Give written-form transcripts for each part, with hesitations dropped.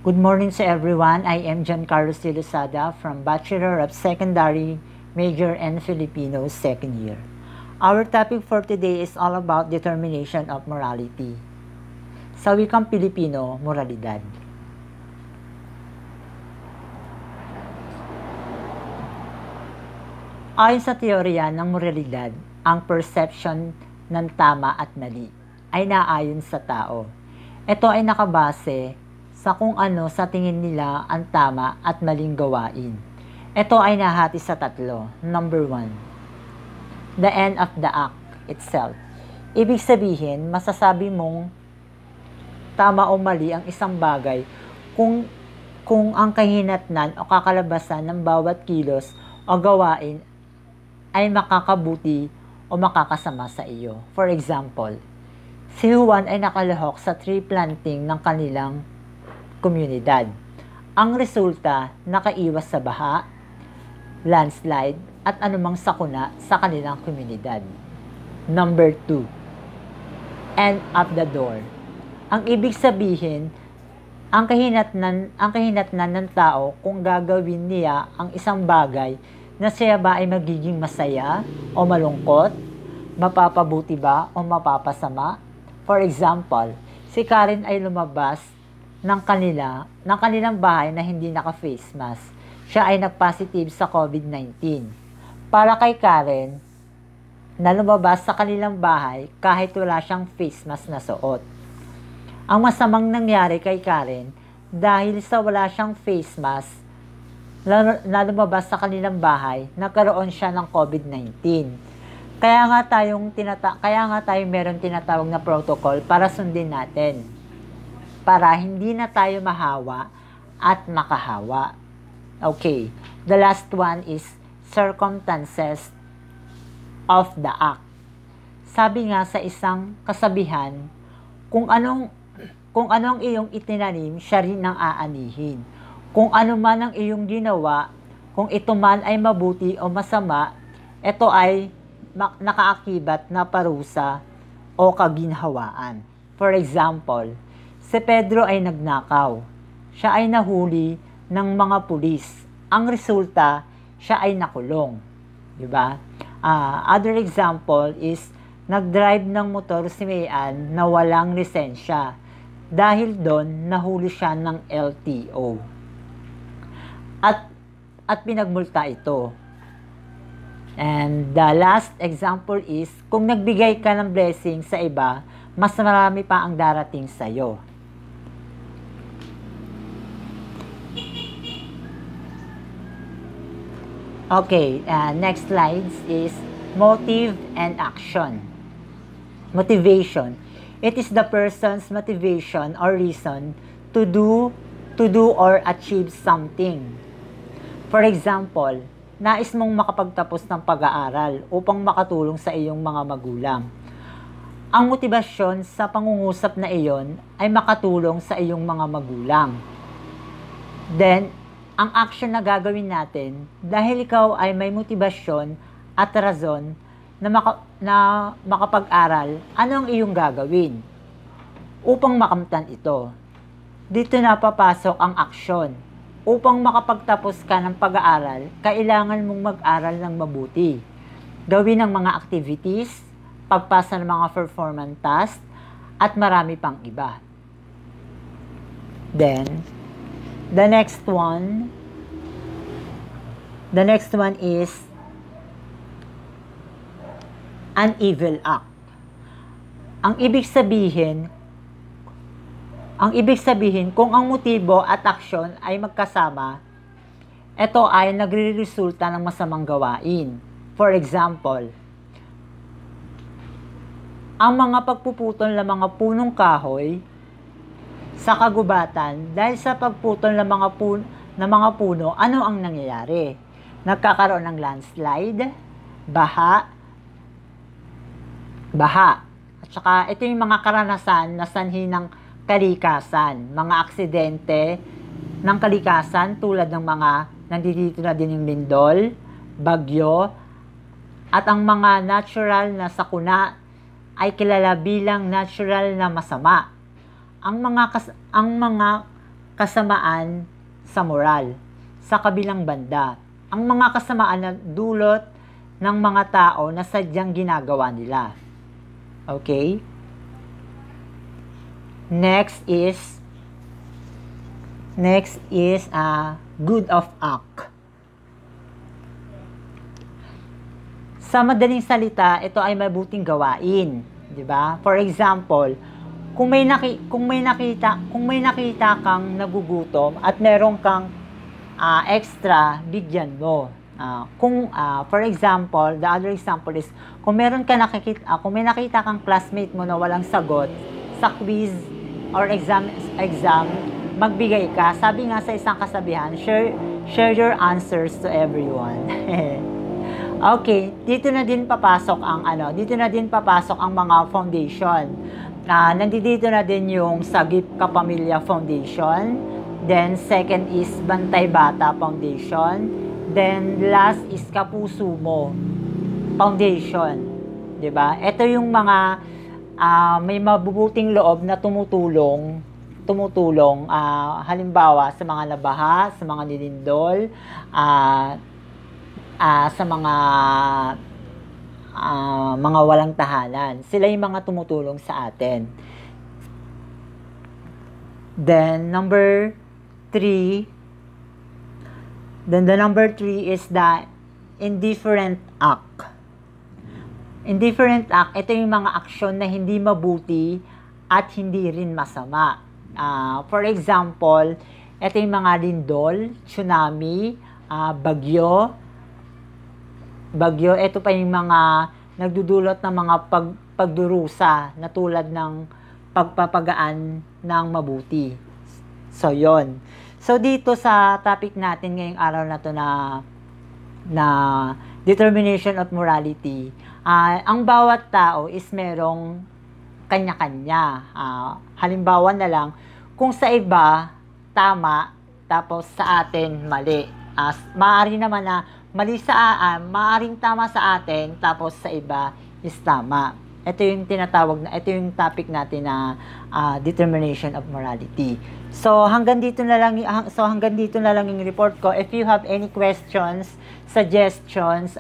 Good morning to everyone. I am Giancarlo C. Lozada from Bachelor of Secondary Major in Filipino second year. Our topic for today is all about determination of morality. Sa wikang Pilipino, moralidad. Ayon sa teorya ng moralidad, ang perception ng tama at mali ay naayon sa tao. Ito ay nakabase sa kung ano sa tingin nila ang tama at maling gawain. Ito ay nahati sa tatlo. Number 1, the end of the act itself. Ibig sabihin, masasabi mong tama o mali ang isang bagay kung ang kahinatnan o kakalabasan ng bawat kilos o gawain ay makakabuti o makakasama sa iyo. For example, si Juan ay nakalahok sa tree planting ng kanilang komunidad. Ang resulta, nakaiwas sa baha, landslide, at anumang sakuna sa kanilang komunidad. Number 2, end of the door. Ang ibig sabihin, ang kahinatnan ng tao kung gagawin niya ang isang bagay na siya ba ay magiging masaya o malungkot, mapapabuti ba o mapapasama. For example, si Karen ay lumabas ng kanilang bahay na hindi naka-face mask. Siya ay nag-positive sa COVID-19. Para kay Karen, na lumabas sa kanilang bahay kahit wala siyang face mask na suot. Ang masamang nangyari kay Karen, dahil sa wala siyang face mask, na lumabas sa kanilang bahay, nagkaroon siya ng COVID-19. Kaya nga tayo meron tinatawag na protocol para sundin natin. Para hindi na tayo mahawa at makahawa. Okay, the last one is circumstances of the act. Sabi nga sa isang kasabihan, kung anong iyong itinanim, siya rin ang aanihin. Kung ano man ang iyong ginawa, kung ito man ay mabuti o masama, ito ay nakaakibat na parusa o kaginhawaan. For example, si Pedro ay nagnakaw. Siya ay nahuli ng mga pulis. Ang resulta, siya ay nakulong. Diba? Other example is, nag-drive ng motor si Mayan na walang lisensya. Dahil doon, nahuli siya ng LTO. At pinagmulta ito. And the last example is, kung nagbigay ka ng blessing sa iba, mas marami pa ang darating sa iyo. Okay, next slide is motive and action. Motivation. It is the person's motivation or reason to do or achieve something. For example, nais mong makapagtapos ng pag-aaral upang makatulong sa iyong mga magulang. Ang motibasyon sa pangungusap na iyon ay makatulong sa iyong mga magulang. Then, ang action na gagawin natin, dahil ikaw ay may motibasyon at rason na makapag-aral, ano ang iyong gagawin upang makamtan ito? Dito na papasok ang aksyon. Upang makapagtapos ka ng pag-aaral, kailangan mong mag-aral ng mabuti. Gawin ang mga activities, pagpasa ng mga performance tasks, at marami pang iba. Then, the next one is an evil act. Ang ibig sabihin, kung ang motibo at aksyon ay magkasama, ito ay nagre-resulta ng masamang gawain. For example, ang mga pagpuputol ng mga punong kahoy sa kagubatan, dahil sa pagputol ng mga puno, ano ang nangyayari? Nagkakaroon ng landslide, baha. At saka ito yung mga karanasan na sanhi ng kalikasan, mga aksidente ng kalikasan tulad ng mga nandito na din yung lindol, bagyo, at ang mga natural na sakuna ay kilala bilang natural na masama. Ang mga kasamaan sa moral. Sa kabilang banda, ang mga kasamaan na dulot ng mga tao na sadyang ginagawa nila. Okay? Next is good of act. Sa madaling salita, ito ay mabuting gawain, 'di ba? For example, kung may nakita kang nagugutom at meron kang extra, bigyan mo. For example, the other example is kung may nakita kang classmate mo na walang sagot sa quiz or exam, magbigay ka. Sabi nga sa isang kasabihan, share your answers to everyone. Okay, dito na din papasok ang mga foundation. Nandito na din yung Sagip Kapamilya Foundation. Then second is Bantay Bata Foundation. Then last is Kapuso Mo Foundation. 'Di ba? Ito yung mga may mabubuting loob na tumutulong halimbawa sa mga nabaha, sa mga nilindol, sa mga walang tahanan. Sila yung mga tumutulong sa atin. Then the number 3 is the indifferent act. Indifferent act, ito yung mga aksyon na hindi mabuti at hindi rin masama. For example, ito yung mga lindol, tsunami, bagyo, ito pa yung mga nagdudulot ng mga pagdurusa na tulad ng pagpapagaan ng mabuti. So, yon. So, dito sa topic natin ngayong araw na to na determination of morality, ang bawat tao is merong kanya-kanya. Halimbawa na lang, kung sa iba, tama, tapos sa atin, mali. Maaari naman na maaring tama sa atin, tapos sa iba is tama. Ito yung topic natin na determination of morality. So hanggang dito na lang yung report ko. If you have any questions, suggestions,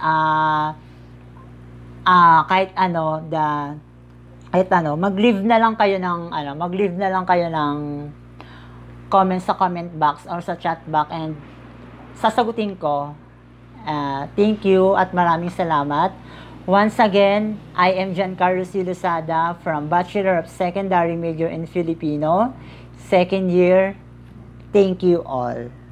mag-leave na lang kayo ng comment sa comment box or sa chat box and sasagutin ko. Thank you at maraming salamat. Once again, I am Giancarlo C. Lozada from Bachelor of Secondary Major in Filipino, second year. Thank you all.